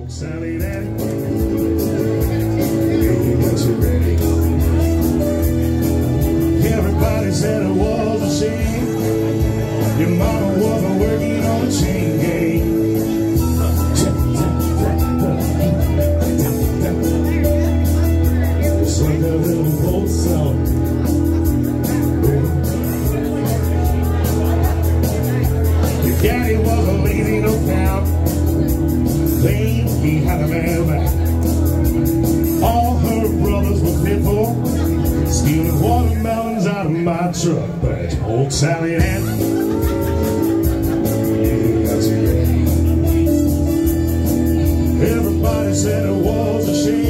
Sally Daddy, you got you ready. Everybody said it was a shame. Your mama wasn't working on a chain gang. It's like a little folk song. Your daddy was a lazy no count. He had a man back. All her brothers were pitfall, stealing watermelons out of my truck. But old Sally Ann, you got you ready. Everybody said it was a shame.